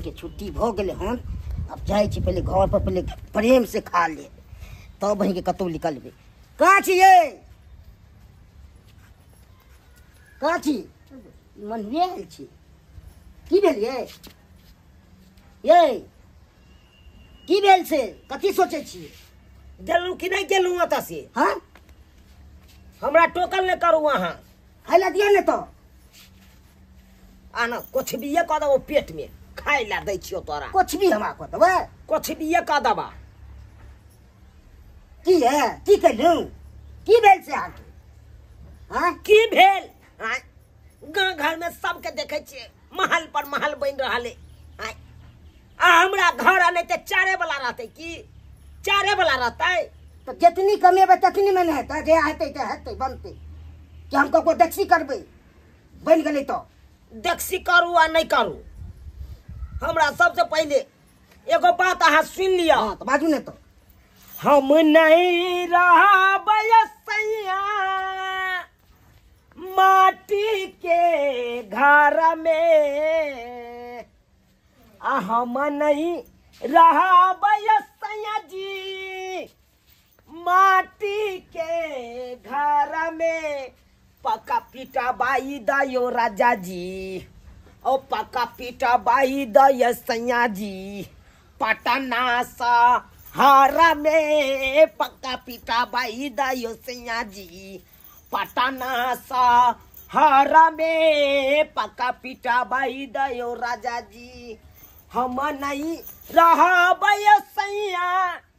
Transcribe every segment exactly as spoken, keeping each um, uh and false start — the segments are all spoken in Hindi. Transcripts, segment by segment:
के छुट्टी भ गेले हन अब जाय छी पहले घर पर पहले प्रेम से खा ले तब वहीं के कतौ निकलबे कहाँ छी ये कहाँ छी मन भेल छी की भेल ये ये की भेल से कथी सोचे छी गेलू कि नहीं गेलू अत से हाँ हमरा टोकल नहीं करू वहाँ खाई ला दिया ने तो आना कुछ भी ये कह दबो पेट में खाई ला दै छियो तोरा कुछ भी हमरा को दबा कुछ भी ये कह दबा की है की कहलू की भेल से आके हाँ की भेल हाँ गाँव घर में सबके देखे छिए महल पर महल बन रहा है आ हमरा घर आने ते चारे वाला रहते की चारे वाला रहता है तो जितनी कमेबे ततनी में नहीं हेतै जे हेतै ते हेतै बनतै कि हम को देखसी करबै बन गेलै तो देखसी करू आ नहीं करू हमरा सबसे पहले एगो बात अहाँ सुन लिया हाँ तो बाजू ने तो हम नहीं रहा सैया माटी के घर में आ हम नहीं रहा सैया जी माटी के घर में पका पीटा बाई दयो राजा जी ओ पका पीटा बाई दय सैया जी पटना सा हारा में पक्का पीटा बाई दयो सैया जी पटना सा हारा में पक्का पीटा बाई दयो राजा जी हम नहीं रहा सैया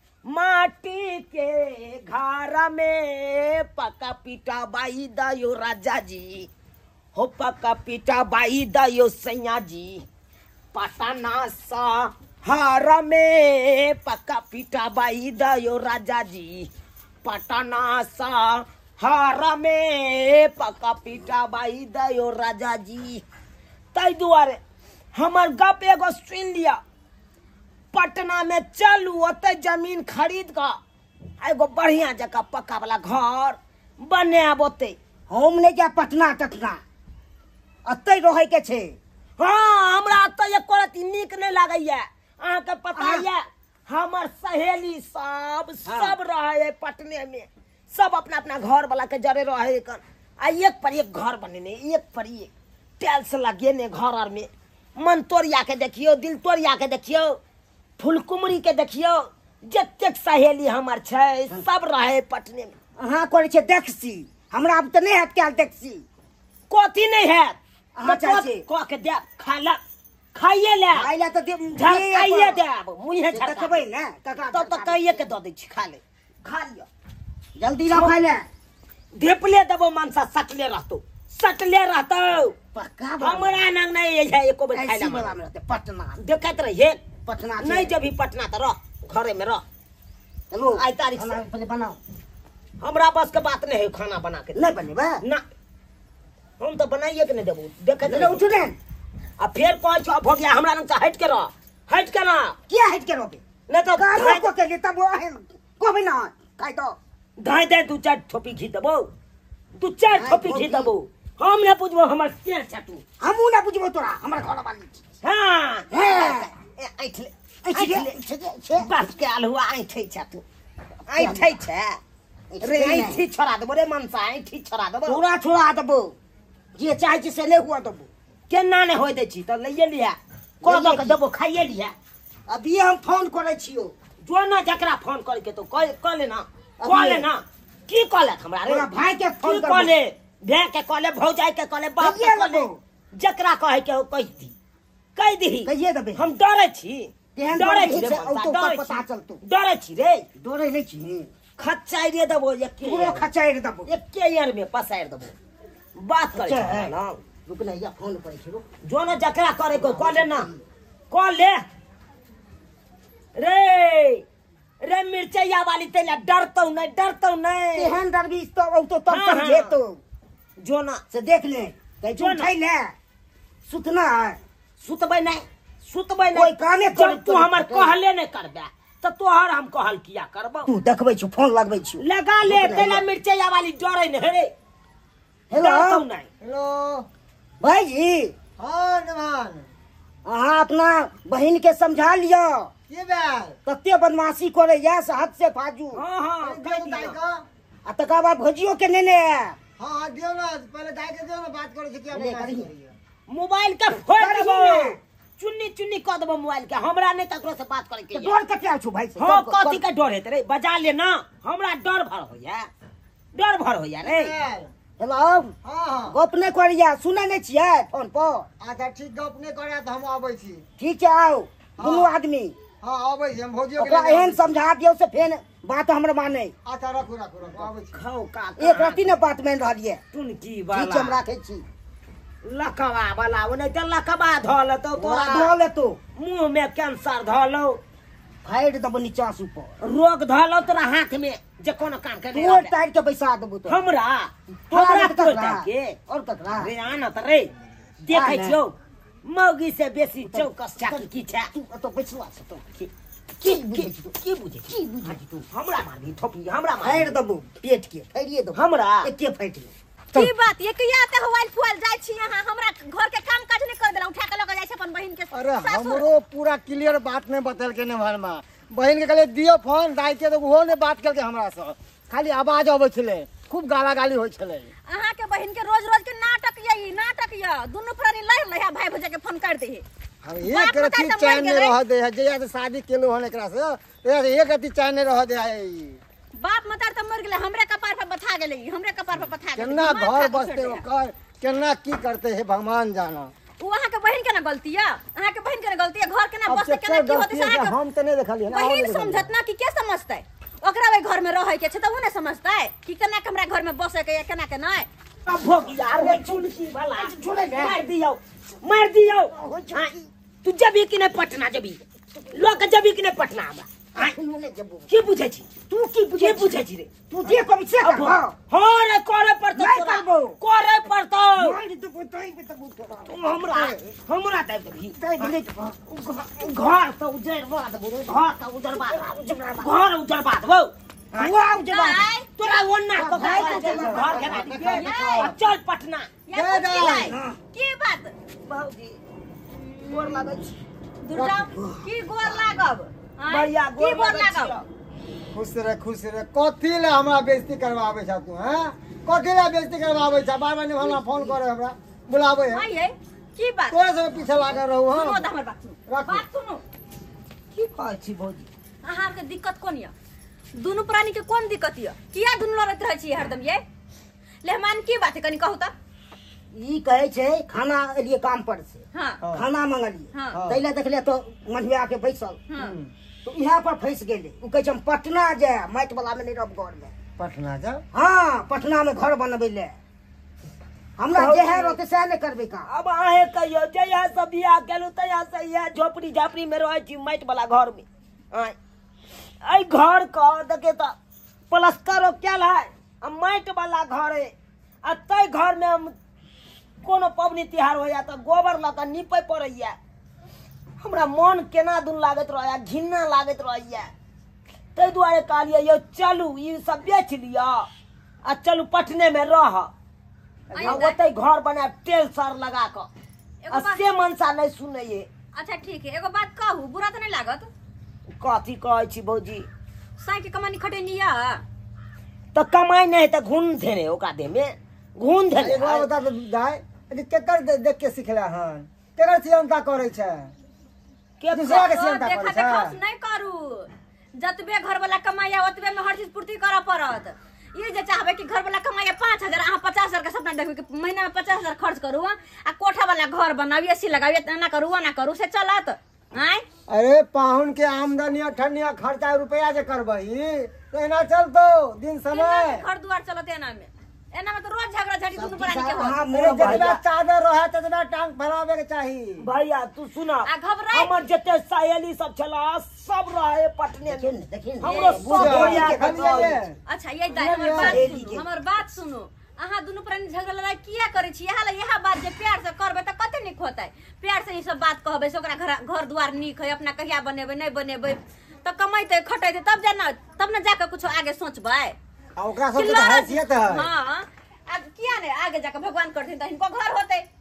माटी के घर में पक्का पीटा बाई दयो राजा जी हो पक्का पीटा बाई दयो सैया जी पटना सा हारा में पक्का पीटा बाई दयो राजा जी पटना सा हारा में पक्का पीटा बाई दयो राजा जी तै दुआरे हमर गप एगो सुन लिया पटना में चलू ओते जमीन खरीद का एगो बढ़िया जगह पक्का वाला घर बनाब ओते हम नहीं जा पटना टटना अतै रहे के छे हाँ हमरा अतै एको रती नीक नहीं लागैया अहाँ के पता है हमर सहेली सब सब रहे है पटने में सब अपना अपना घर वाला के जरे रहे कर आ एक पर एक घर बनेने एक पर एक टाइल्स लगेने घर और में मन तोड़िया के देखियो दिल तोड़िया के देखियो फुलकुमरी के देखियो जतेक सहेली हमर छै सब रहे पटने में अहाँ करे छे देखसी हमरा अब त नहीं हत क्या देखसी कोथी नहीं है अहाँ चाचे को के दे खा ला खाइए ले आइला त दे खाइए देब मुंहे झटका देखबै ने ककरा तो तो कहिए के द दै छी खा ले खा लियो जल्दी ला खाइ ले धेपले देबो मानसा सटले रहतो सटले रहतो पक्का हमरा नंग नहीं है एको बेर खाइला वाला में रहते पटना देखत रहिए पटना नहीं जब पटना त रह घरे में रह चलो आई तारीख से पहले बनाओ हमरा बस के बात नहीं है खाना बना के नहीं बनेबे ना हम तो बनाइए के नहीं देबो देखत ले उठ रे आ फिर कह छ भ गया हमरा नंग से हट के रह हट के ना क्या हट के रोबे नहीं तो गालो को के लिए तब है कोबे ना खाइ तो धाय दे दू चार थोपी घी देबो दू चार थोपी घी देबो हम ने पूछबो हमर से छटू हमू ना पूछबो तोरा हमर घर वाली हां हां ऐठले ऐठले बस के अलहुआ ऐठै छटू ऐठै छ रे ऐठी छोड़ा देबो रे मनसा ऐठी छोड़ा देबो तोरा छोड़ा देबो जे चाहे छी से ले हुआ देबो केना ने होय दै छी त लइए लिया को दो के देबो खाइए लिया अभी हम फोन करे छियो जो ना जकरा फोन करे के तो कह कह लेना कह लेना की कह ले हमरा रे तोरा भाई के फोन कह ले भे के कह ले भौजाई के कह ले बाप के कह ले जकरा कहे के हो कह दी कह दी कहिए देबे हम डरे छी केहन डरे डरे छी छी, रे औ तो डरे पता छी चलतौ। डरे छी रे डरे नहीं छी खच्चाई रे देबो एके पूरा खचाई देबो एके यार में पसार देबो बात करे अच्छा, ना रुक ना या फोन करे छी रुक जो ना जकरा करे को कह ले ना कह ले रे रे मिर्चैया वाली तेला डरतो नहीं डरतो नहीं केहन डरबी तो औ तो तब समझे तो जो ना से देख ले कह जो उठाई ले सुतना है सुतबै नहीं सुतबै नहीं कोई कामे कर जब तू हमर कहले नहीं करबे तो तोहर हम कहल किया करबो तू देखबै छु फोन लगबै छु लगा ले तेला मिर्चैया वाली डरे नहीं रे हेलो डरतो नहीं हेलो भाई जी हाँ नमान अहाँ अपना बहिन के समझा लियो की भेल कते बदमाशी करे या से हद से फाजू हाँ हाँ दियो दाई को आ तकर बाद भोजियो के नेने आए हां हां दियो ना पहले दाई के दियो ना बात करे छी क्या ले बात करिए। करिए मोबाइल के फोड़ करिए देबो ना। चुन्नी चुन्नी क देबो मोबाइल के हमरा नहीं तकरो से बात करे के डर कते छु भाई से हां कथी के डर हेत रे बजा ले ना हमरा डर भर होया डर भर होया रे हेलो हां हां गप नहीं करिया सुनै नहीं छियै फोन पर अच्छा ठीक गप नहीं करे त हम आबै छी ठीक है आओ दुनू आदमी हां आबै छी हम भौजियो के ओकरा लेने एहन आबै छी। समझा दियो से फेन बात हमरा माने अच्छा रखू रखू रखू आबै छी खाओ का एक रत्ती ने बात मान रहलिए टुनकी ठीक छै हम वाला राखै छी लकवा वाला ओ नहीं त लकवा धल तो तोरा तोरा धले तो मुंह में कैंसर धलो फाइट दबो नीचा से ऊपर रोग धलो तोरा हाथ में जे कोनो काम करे तोड़ टाइट के पैसा देबो तो हमरा तोरा हमरा नहीं तोड़ ककरा के और ककरा रे आना त रे देखै आना। छियौ मौगी से बेसी चौकस चाकी की छै तू तो पैसा से तो की की की बुझै छी तू की बुझे की बुझै छी तू हमरा मारबी थोपी हमरा फाइट मार दबो पेट के फाइरिए दबो हमरा एके फाइट ले की बात ये किया ते हवाइल फुआल जाय छी अहाँ हमरा घर के काम काज नहीं कर देला उठा के लग जाय छै अपन बहिन के अरे सासुर। हमरो पूरा क्लियर बात नहीं बतल के ने घर में बहन के कहले दियो फोन दाई के तो ओहो ने बात करके हमरा से खाली आवाज आबै छले खूब गाला गाली होय छले अहाँ के बहिन के रोज रोज के नाटक यही नाटक य दुनु प्राणी लड़ लया भाई भौजा के फोन कर दे हम बाप एक रति बताए त चैन मर नहीं गेलै। रह दे है जया से शादी केलो हन एकरा से तया से एक रति चैन नहीं रह दे है बाप मतार त मर गेले हमरे कपार पर बथा गेले हमरे कपार पर बथा गेले केना दिमाग खा घर के बसते छोड़ दिया। ओकर केना की करते है भगवान जाना उ अहाँ के बहिन के ना गलती है अहाँ के बहिन के ना गलती है घर के ना अब बसते केकर केना की होते गलती है अहाँ कि हम तो नहीं देखलिए ना बहिन समझत ना कि के समझतै ओकरा वे घर में रहे के छै त उ ने समझतै कि केना के हमरा घर में बसे के या केना के नहीं अब भोग यार रे चुनकी वाला मार दियो मार दियो हाँ, तू जबी कि नहीं पटना जबी लोग जबी कि नहीं पटना हमरा हाँ, की बुझे छी तू की की बुझै बुझे छी रे तू जे कभी से अब कर हाँ रे करे पड़तो नहीं तोरा। करबो। करे पड़तो मान तो कोई तई पे तब उठा तुम हमरा हमरा दे देबी तई ले तो घर तो उजड़ बात बोलो घर तो उजड़ बात घर उजड़ बात वो वाओ जे बात आय, तोरा ओन्ना को भाई घर के चल। घर के ना चल पटना या दे कुछ दे। नहीं। की बात बाबूजी गोर लागै छी दुर्गा की गोर लागब आँय? बढ़िया की गोर गोर लागै छी लागब खुश रह खुश रह कथी ले हमरा बेइज्जती करवावे छ तू हैं कथी ले बेइज्जती करवावे छ बार बार हमरा फोन करे हमरा बुलावे है हाँ ये की बात तोरे से पीछे लागे रहू सुनो हां त हमर बात सुनो राखू। बात सुनो की कहै छी भौजी अहाँ के दिक्कत कोन य दुनु प्राणी के कोन दिक्कत य किया दुनु लड़त रहै छी हरदम ये लेहमान की बात है कनी कहू त ई कहे छै खाना एलिए काम पर से हां खाना मंगलिए हाँ। तैले देखले तो मंझिया के बैसल हां तो यहाँ पर फंस गेले उ कहे छै हम पटना जाए माइट वाला में नहीं रह घर में पटना जा हाँ पटना में घर बनबे ले हमरा जे है रहते सह नहीं करबे का अब आहे कहियो जया सब बियाह केलु तया से ये झोपड़ी झापड़ी में रहै छी माइट वाला घर में आय आई घर का देखे त प्लास्टर कैल है आ माइट वाला घर है आ तै घर में हम कोनो पबनी तिहार होया त गोबर ल क नीपे पड़ैया हमरा मन केना दुन लागत रहैया घिन्ना लागत रहैया तै दुआरे कहलिए यो चलू ई सब बेच लिया आ चलू पटने में रह आ ओतै घर बना तेल सर लगा क एगो आ बात- से मनसा नहीं सुने ये अच्छा ठीक है एगो बात कहू बुरा त नहीं लागत कथी कहै छी भौजी साई के कमानी खटेनी या तो कमाई नहीं तो घून धेने ओका दे में घून धेने एगो बात बता दे दाई अरे केकर दे- देख के सिखला हन केकर सियंता करे छै के दूसरा के तो सियंता देखा करे देखाउस छै नहीं करू जतबे घर वाला कमाइया ओतबे में हर चीज पूर्ति करऽ पड़त ये जे चाहबे कि घर वाला कमाइया पाँच हजार अहाँ पचास हजार का सपना देखबे कि महीना में पचास हजार खर्च करू आ कोठा वाला घर बनाबी एसी लगाबी ना करू ना करू से चलत आय अरे पाहुन के आमदनी अठनिया खर्चा रुपया जे करबही तो एना चलतो दिन समय घर दुआर चलत एना में एना में तो रोज झगड़ा झाटी दुनु प्राणी के हाँ, हो अरे जितना चादर रहे ततना टांग फैलावे के चाही भैया तू सुना आ घबराए- हमर जते सहेली सब छला सब रहे पटने देखिन में देखिन हमरो सब बुझा, भैया के खाली ये। घर अच्छा ये दाई हमर बात सुनो हमर बात सुनो अहाँ दुनु प्राणी झगड़ा लड़ाई किया करे छी यहा यहा बात जे प्यार से करबे त कते निक होतै प्यार से ई सब बात कहबे से ओकरा घर घर दुआर निक है अपना कहिया बनेबे नहीं बनेबे त कमाइते खटैते तब जाना तब न जाके कुछ आगे सोचबै आ ओकरा सब के हैसियत है हां अब किया ने आगे जाके भगवान करथिन त इनको घर होतै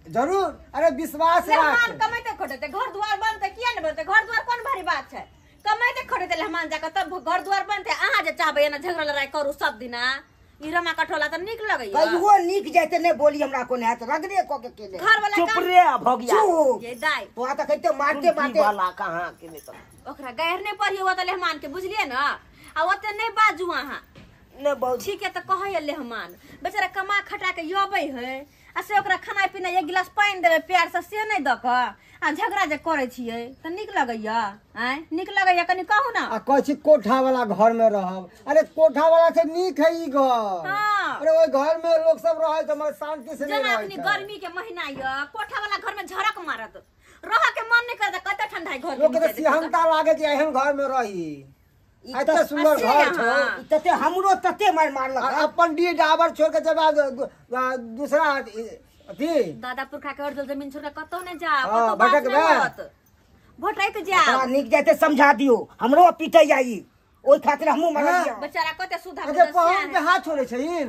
जरूर, अरे विश्वास लेहमान राख। कमाइते खोटेते घर द्वार बनते किया नहीं बनते? घर द्वार कौन भारी बात है? कमाइते खोटेते लेहमान जाकर तब घर द्वार बनते। अहाँ जे चाहबे ना झगड़ा लड़ाई करू सब दिना ई रमा कठोला त निक लगैया। कहियो नीक जाते नहीं बोली हमरा को नहीं रगड़े को के केले घर वाला चुप काम रे भगिया चुप ये दाई तो आता कहते मारते कुंती मारते वाला कहाँ के नहीं तो ओकरा गैर नहीं पढ़ियो त लेहमान के बुझलिए ना। आ ओते नहीं बाजू अहाँ ने बहुत ठीक है तो कहे लेहमान बेचारा कमा खटा के यबै है आ से ओकरा खाना पीना एक गिलास पानी देबे प्यार से से नहीं द क आ झगड़ा जे करे छिए त निक लगैया। आय निक लगैया कनी कहू ना। आ कहै छी कोठा वाला घर में रहब, अरे कोठा वाला से नीक है ई घर। हाँ। अरे ओइ घर में लोग सब रहे तो मगर शांति से नहीं जना रहे अपनी गर्मी के महीना य कोठा वाला घर में झरक मारत रह के मन नहीं करता कते ठंडा है घर लोग के में। सिहनता लागे कि एहन घर में रही। ई एते त सुंदर असे घर छौ। यहाँ। ई तते हमरो तते मार मारलक आ अपन डी डाबर छोड़ के जब आ दूसरा अथी दादा पुरखा के अर्जल जमीन छोड़ के कतौ नहीं जा हाँ, कतौ बात भटक नहीं बे। होत भटक जा। हमरा नीक जाते समझा दियो हमरो पीटे जाई ओई खातिर हमहु मर हाँ। दिया बेचारा कते सुधा अरे पहुंच के हाथ छोड़े छहीन।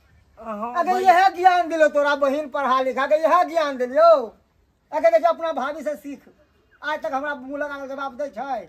अगर यह ज्ञान दिलो तोरा बहिन पढ़ा लिखा के यह ज्ञान दिलियो। अगर देख अपना भाभी से सीख, आज तक हमरा मुंह लगा के जवाब दे छै।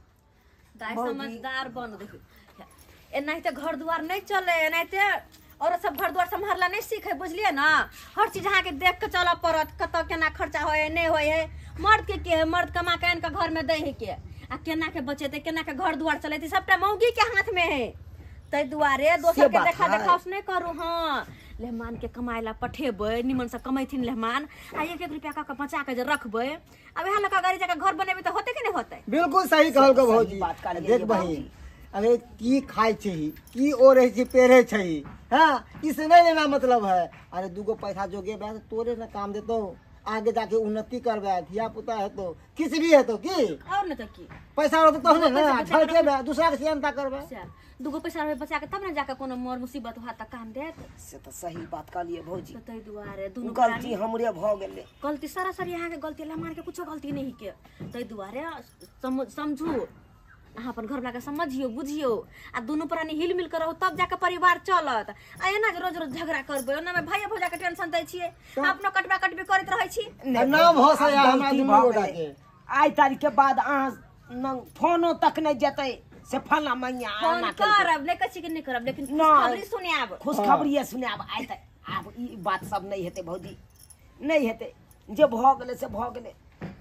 दाई समझदार बन देखो एनाहिते घर द्वार नहीं चले एनाहिते और सब घर द्वार संभालना नहीं सीखे बुझलिए ना। हर चीज अहाँ के देख के चला पड़त कत केना खर्चा होए नहीं होए है। मर्द के के है, मर्द कमा के इनका घर में दे है के आ केना के बचेते केना के घर द्वार चलेते सबटा मौगी के हाथ में है। तै दुआरे दोसर के बात देखा है। देखास नहीं करू। हाँ लेहमान के कमाए ला पठेबै निमन से कमैथिन लेहमान आ एक एक रुपया का बचा के जे रखबै अब यहाँ लगा गाड़ी जाकर घर बनेबै तो होते कि नहीं होते? बिल्कुल सही कहल को सही भौजी। बात कहलियै देख ये बहिन, भौजी। अरे की खाई छी की ओढ़े छी पेरे छी, हाँ इससे नहीं लेना मतलब है। अरे दूगो पैसा जोगे बे तोरे ना काम देतो, आगे जाके उन्नति करबे धिया पुता है तो किस भी है तो की और नहीं तो की पैसा रहतो तो ना झलके बे दूसरा के सियनता करबे। से दूगो पैसा रहे बचा के तब ना जाके कोनो मोर मुसीबत हुआ त काम देत। से तो सही बात कहलिए भौजी तो तै दुआरे दुनु गलती हमरे भ गेलै गलती सरासर यहाँ के गलती ला मान के कुछो गलती नहीं के तै दुआरे सम, समझू अहाँ अपन घर वाला के समझियो बुझियो आ दुनु प्राणी हिल मिल कर रहो तब जाके परिवार चलत। आ एना जे रोज रोज झगड़ा करबै ओना में भाई भौजा के टेंशन दै छियै अपनो कटबा कटबी करैत रहै छी। नाम हो से हमरा गलती दुनू भऽ गोटा गेलै। के। आई तारीख के बाद अहाँ न फोनो तक नहीं जेते से फला मैया फोन आना करब नहीं कछि के नहीं करब लेकिन नहीं। खुशखबरी सुनाब। खुशखबरी सुनाब। आई तक आब ई बात सब नहीं हेते भौजी नहीं हेते जे भ गेले से भ गेले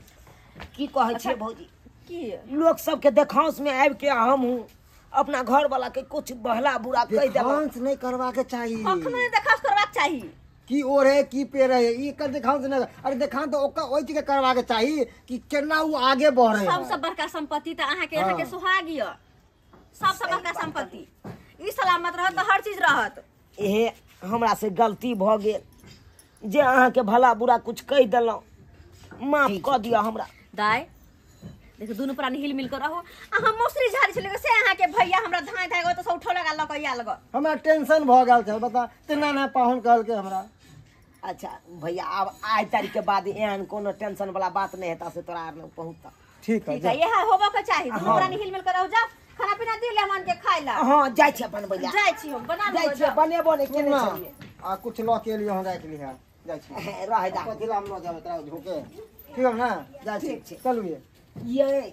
की कहै छियै भौजी। की लोग सबके देखांस में आबि के हम हूँ अपना घर वाला के कुछ बहला बुरा कह देला देखांस नहीं करवा के चाहिए अखनो नहीं देखास करबाक चाही की ओढ़े की पेरे है ई कर देखांस नहीं। अरे देखांस तो ओका ओइ चीज के करवा के चाहिए कि केना उ आगे बढ़े है। सबसे बड़का संपत्ति तो अहाँ के यहाँ के सुहाग य सबसे बड़का संपत्ति ई सलामत रहत तो हर चीज रहत। एहे हमरा से गलती भ गेल जे अहाँ के भला बुरा कुछ कह देलहुँ माफ कऽ दिअ हमरा। दाई देखो दोनों प्राणी हिल मिल कर रहो अहाँ मौसरी झाड़ी छले से अहाँ के भैया हमरा धाय धाय गो तो सब उठो लगा लकैया लग हमरा टेंशन भ गेल छै बता तेना ना पाहुन कहल के हमरा। अच्छा भैया अब आई तारीख के बाद एहन कोनो टेंशन वाला बात नहीं हेता से तोरा आर लग पहुँचता। ठीक है ठीक है यह होबो के चाही दोनों प्राणी हिल मिल कर रहो जा खाना पीना दे ले मन के खाइ ला हाँ जाय छी अपन भैया जाय छी हम बना जाय देबो छी बनेबो नहीं केने ना छलिए आ कुछ ल के लिए हम राख ली है जाय छी रह जा कथि ला हम न जाबे तोरा झोके ठीक है ना जाय छी ठीक छै। चलू ये ये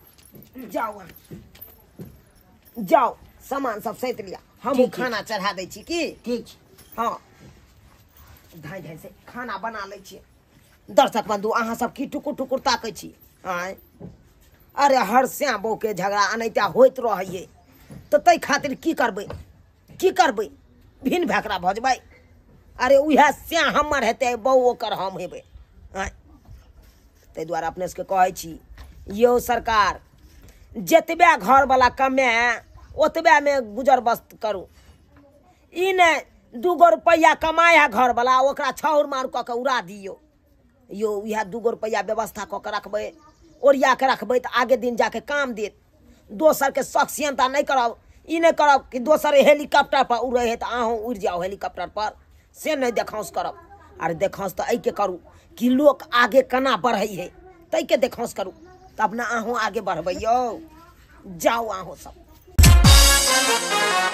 जाओ जाओ सामान सब सैत लिया हम खाना चढ़ा दै छी की ठीक छै। हाँ धाय धाय से खाना बना लै छियै। दर्शक बंधु अहाँ सब की टुकुर टुकुर ताकै छी आय अरे हर श्याम बहू के झगड़ा अनैता होइत रहैये तो तै खातिर की करबै की करबै भिन्न भैकरा भजबै। अरे उएह श्याम हमर हेतै बहू ओकर हम हेबै आय ताहि दुआरे अपने सबके कहै छी यौ सरकार जतबे घर वाला कमे ओतबे में गुजर बसर करू। ई नहीं दूगो रुपया कमाया घर वाला ओकरा छाउर मार कऽ के उड़ा दियौ। यो इएह दूगो रुपया व्यवस्था कऽ के रखबै ओरिया के रखबै तऽ आगे दिन जाके काम देत। दोसर के शख्सियता नहीं करब ई नहीं करब कि दोसर हेलीकॉप्टर पर उड़े है तो अहूँ उड़ जाओ हेलीकॉप्टर पर से नहीं देखांस करब। अरे देखांस तो एहि के करू कि लोग आगे केना बढ़ै है तै के देखांस करू तब ना अहूँ आगे बढ़बै यौ। जाओ अहूँ सब।